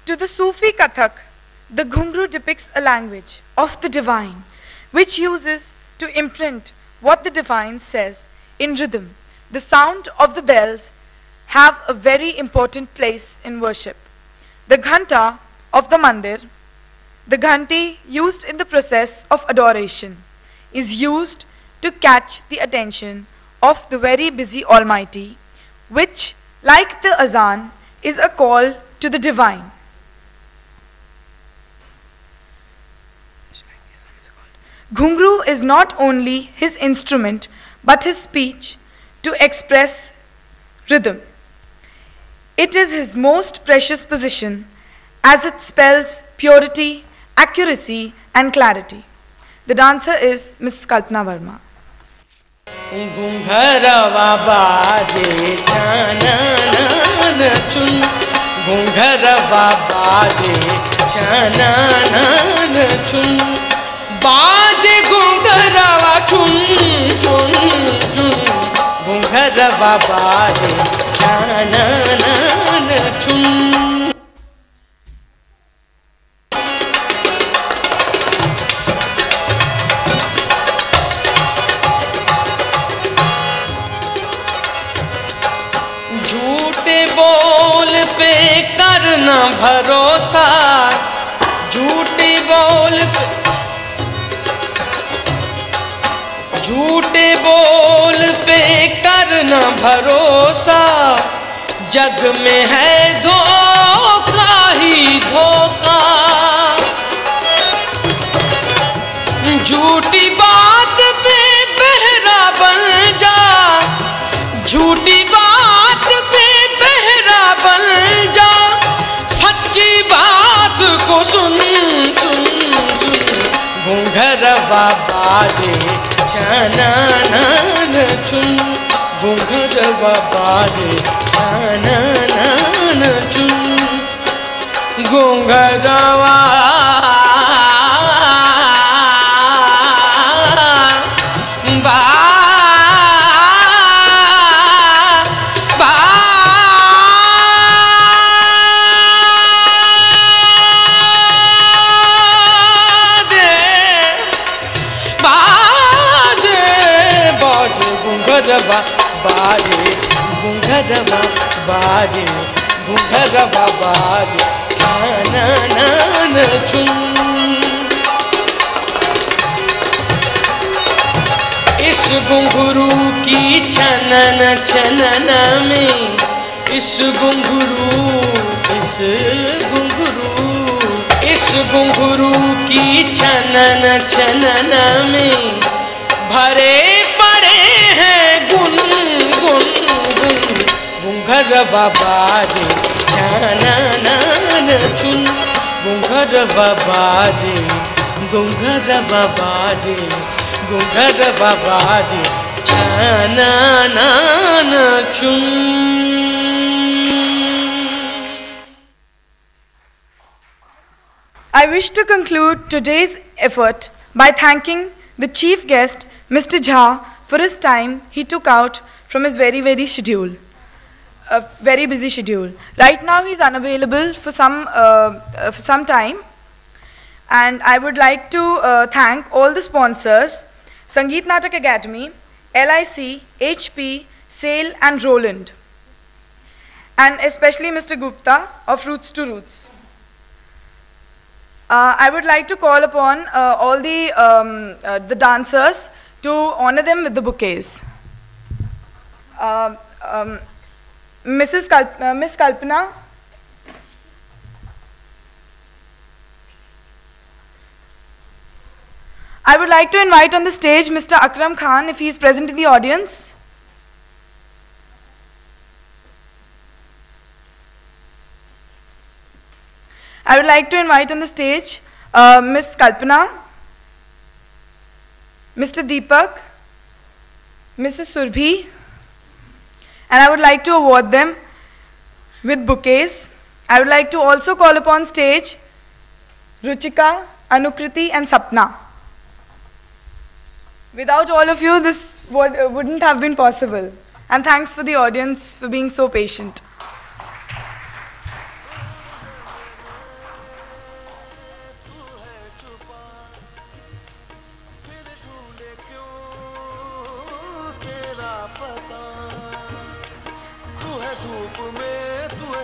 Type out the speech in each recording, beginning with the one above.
To the Sufi Kathak, the Gunghroo depicts a language of the divine, which uses to imprint what the divine says in rhythm. The sound of the bells have a very important place in worship. The ghanta of the mandir, the ghanti used in the process of adoration, is used to catch the attention of the very busy Almighty, which, like the azan, is a call to the divine. Gunghroo is not only his instrument, but his speech to express rhythm. It is his most precious possession, as it spells purity, accuracy, and clarity. The dancer is Mrs. Kalpana Verma. Gunghroo baje chanan chun, Gunghroo baje chanan chun, baje Gunghroo chun chun chun, Gunghroo baje chanan chun. बोल पे करना भरोसा, झूठे बोल पे करना भरोसा, जग में है धोखा ही धोखा। झूठी बात पे बहरा बन जा, झूठी बात पे बहरा बन जा, सच्ची बात को सुन सुन सुन। Gunghroo baje chanan chun, Gunghroo baje chanan chun, Gunghroo baje Gunghroo baje Gunghroo baje chanan chun। इस घुंघरू की छनन छनन में, इस घुंघरू की छनन छनन में भरे पड़े हैं गुन गुन गुन। Gunghroo baje chanan chun, Gunghroo baje Gunghroo baje Gunghroo baje chanan chun। I wish to conclude today's effort by thanking the chief guest, Mr. Jha, for his time he took out from his very busy schedule. Right now he's unavailable for some time, and I would like to thank all the sponsors: Sangeet Natak Academy, LIC, HP, SAIL and Roland, and especially Mr. Gupta of Roots to Roots. I would like to call upon all the dancers to honor them with the bouquets. Miss Kalpana. I would like to invite on the stage Mr. Akram Khan if he is present in the audience. I would like to invite on the stage Miss Kalpana, Mr. Deepak, Mrs. Surbhi, and I would like to award them with bouquets. I would like to also call upon stage Ruchika, Anukriti and Sapna. Without all of you, this wouldn't have been possible. And thanks for the audience for being so patient.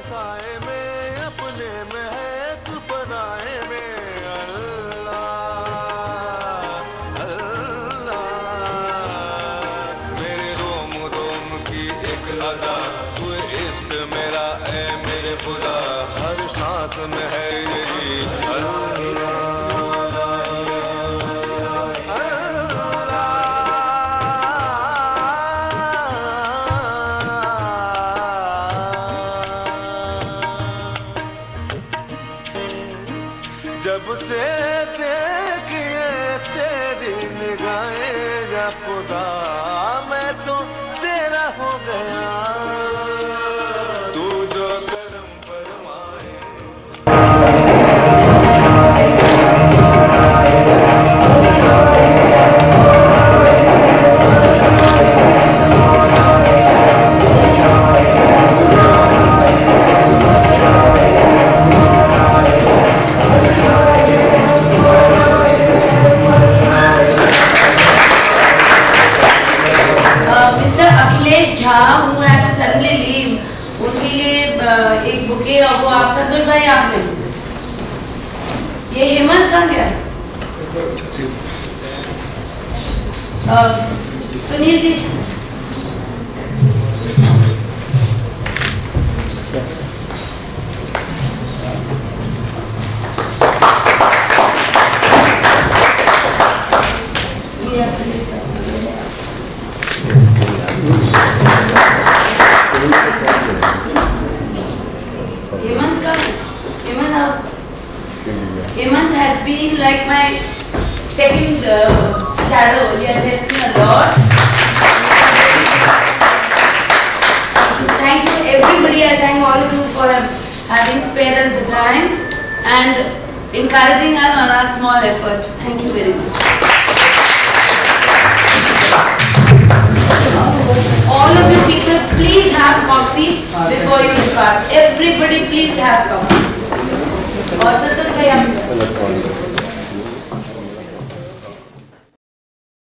साए में अपने में है तू बनाए में अल्लाह अल्लाह मेरे रोम रोम की एक अदा तू इश्क मेरा है मेरे खुदा हर सांस में है यही अल्लाह जब से देखिए तेरी निगाहें या खुदा मैं तो तेरा हो गया तू जो करम फरमाए who had to suddenly leave, उसके लिए एक बुके और वो आप संतोष भाई आपने ये हेमंत कहाँ गया? Sunil ji Hemant has been like my second shadow. He has helped me a lot. Thank you everybody. I thank all of you for having spared us the time and encouraging us on our small effort. Thank you very much. All of you people, please have coffee before you depart. Everybody, please have coffee. Also,